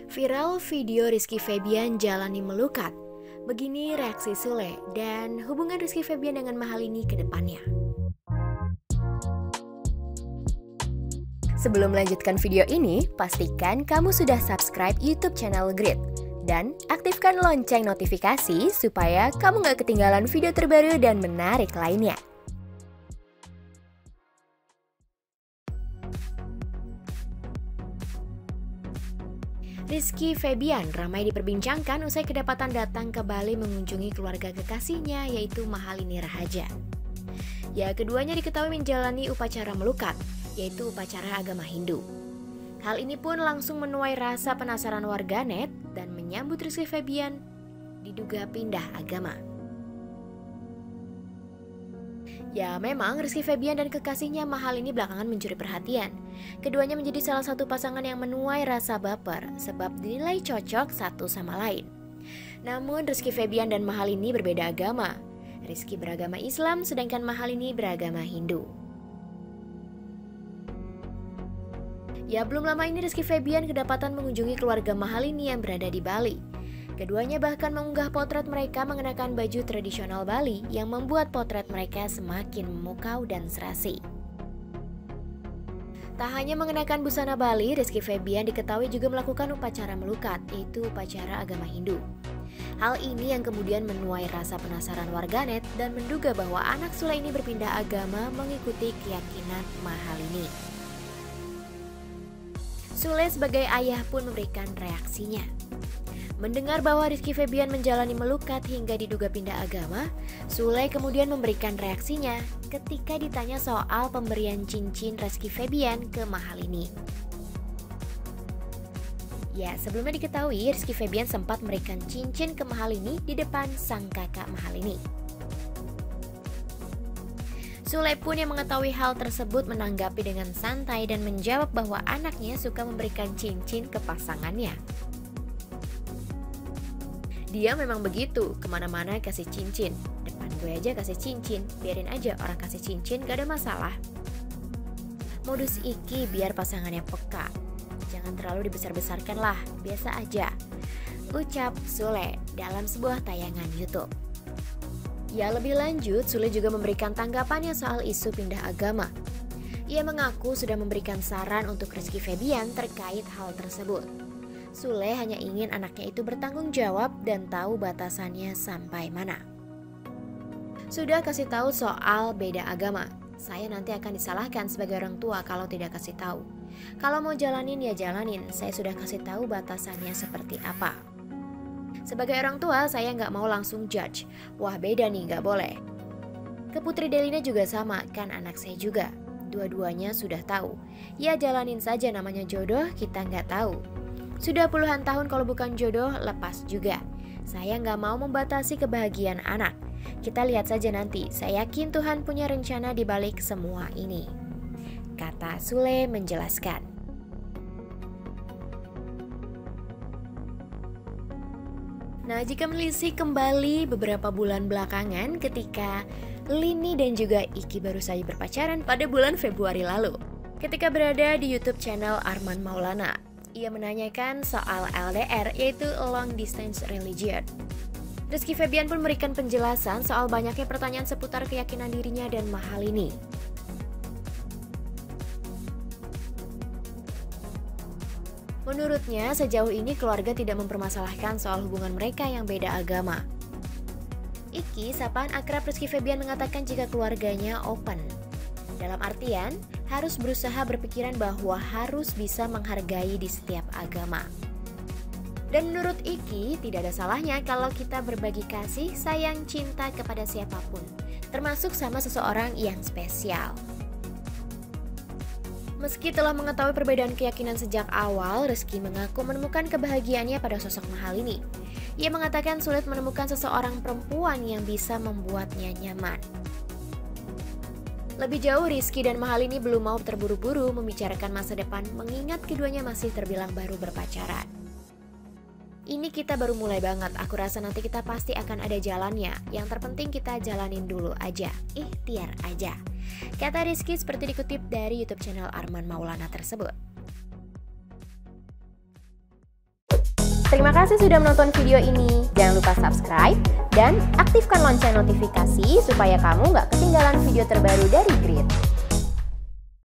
Viral video Rizky Febian jalani melukat. Begini reaksi Sule dan hubungan Rizky Febian dengan Mahalini ke depannya. Sebelum melanjutkan video ini, pastikan kamu sudah subscribe YouTube channel Grit dan aktifkan lonceng notifikasi supaya kamu gak ketinggalan video terbaru dan menarik lainnya. Rizky Febian ramai diperbincangkan usai kedapatan datang ke Bali mengunjungi keluarga kekasihnya yaitu Mahalini Rahaja. Ya, keduanya diketahui menjalani upacara melukat, yaitu upacara agama Hindu. Hal ini pun langsung menuai rasa penasaran warganet dan menyambut Rizky Febian diduga pindah agama. Ya, memang Rizky Febian dan kekasihnya Mahalini belakangan mencuri perhatian. Keduanya menjadi salah satu pasangan yang menuai rasa baper sebab dinilai cocok satu sama lain. Namun Rizky Febian dan Mahalini berbeda agama. Rizky beragama Islam sedangkan Mahalini beragama Hindu. Ya, belum lama ini Rizky Febian kedapatan mengunjungi keluarga Mahalini yang berada di Bali. Keduanya bahkan mengunggah potret mereka mengenakan baju tradisional Bali yang membuat potret mereka semakin memukau dan serasi. Tak hanya mengenakan busana Bali, Rizky Febian diketahui juga melakukan upacara melukat, yaitu upacara agama Hindu. Hal ini yang kemudian menuai rasa penasaran warganet dan menduga bahwa anak Sule ini berpindah agama mengikuti keyakinan Mahalini. Sule sebagai ayah pun memberikan reaksinya. Mendengar bahwa Rizky Febian menjalani melukat hingga diduga pindah agama, Sule kemudian memberikan reaksinya ketika ditanya soal pemberian cincin Rizky Febian ke Mahalini. Ya, sebelumnya diketahui Rizky Febian sempat memberikan cincin ke Mahalini di depan sang kakak Mahalini. Sule pun yang mengetahui hal tersebut menanggapi dengan santai dan menjawab bahwa anaknya suka memberikan cincin ke pasangannya. Dia memang begitu, kemana-mana kasih cincin. Depan gue aja kasih cincin, biarin aja orang kasih cincin, gak ada masalah. Modus Iki biar pasangannya peka. Jangan terlalu dibesar-besarkan lah, biasa aja. Ucap Sule dalam sebuah tayangan YouTube. Ya, lebih lanjut, Sule juga memberikan tanggapannya soal isu pindah agama. Ia mengaku sudah memberikan saran untuk Rizky Febian terkait hal tersebut. Sule hanya ingin anaknya itu bertanggung jawab dan tahu batasannya sampai mana. Sudah kasih tahu soal beda agama. Saya nanti akan disalahkan sebagai orang tua kalau tidak kasih tahu. Kalau mau jalanin ya jalanin, saya sudah kasih tahu batasannya seperti apa. Sebagai orang tua saya nggak mau langsung judge. Wah beda nih, nggak boleh. Ke Putri Delina juga sama, kan anak saya juga. Dua-duanya sudah tahu. Ya jalanin saja, namanya jodoh kita nggak tahu. Sudah puluhan tahun kalau bukan jodoh, lepas juga. Saya nggak mau membatasi kebahagiaan anak. Kita lihat saja nanti, saya yakin Tuhan punya rencana di balik semua ini. Kata Sule menjelaskan. Nah, jika menelisik kembali beberapa bulan belakangan ketika Lini dan juga Iki baru saja berpacaran pada bulan Februari lalu. Ketika berada di YouTube channel Arman Maulana, ia menanyakan soal LDR, yaitu Long Distance Religion. Rizky Febian pun memberikan penjelasan soal banyaknya pertanyaan seputar keyakinan dirinya dan Mahalini. Menurutnya, sejauh ini keluarga tidak mempermasalahkan soal hubungan mereka yang beda agama. Iki, sapaan akrab Rizky Febian, mengatakan jika keluarganya open. Dalam artian, harus berusaha berpikiran bahwa harus bisa menghargai di setiap agama. Dan menurut Iki, tidak ada salahnya kalau kita berbagi kasih, sayang, cinta kepada siapapun, termasuk sama seseorang yang spesial. Meski telah mengetahui perbedaan keyakinan sejak awal, Rizky mengaku menemukan kebahagiaannya pada sosok Mahalini. Ia mengatakan sulit menemukan seseorang perempuan yang bisa membuatnya nyaman. Lebih jauh, Rizky dan Mahalini belum mau terburu-buru membicarakan masa depan mengingat keduanya masih terbilang baru berpacaran. Ini kita baru mulai banget, aku rasa nanti kita pasti akan ada jalannya. Yang terpenting kita jalanin dulu aja, ikhtiar aja. Kata Rizky seperti dikutip dari YouTube channel Arman Maulana tersebut. Terima kasih sudah menonton video ini. Jangan lupa subscribe dan aktifkan lonceng notifikasi supaya kamu nggak ketinggalan video terbaru dari Grit.